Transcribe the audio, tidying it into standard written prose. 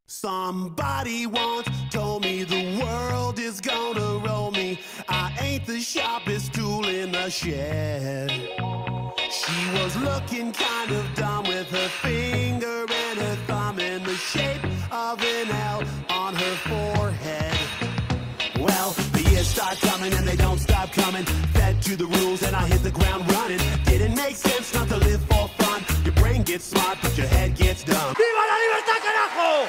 Somebody once told me the world is gonna roll me. I ain't the sharpest tool in the shed. She was looking kind of dumb with her finger and her thumb in the shape of an L on her forehead. Well, the years start coming and they don't stop coming. Fed to the rules and I hit the ground running. Didn't make sense not to live for fun. Your brain gets smart but your head gets dumb. ¡Viva la libertad, carajo!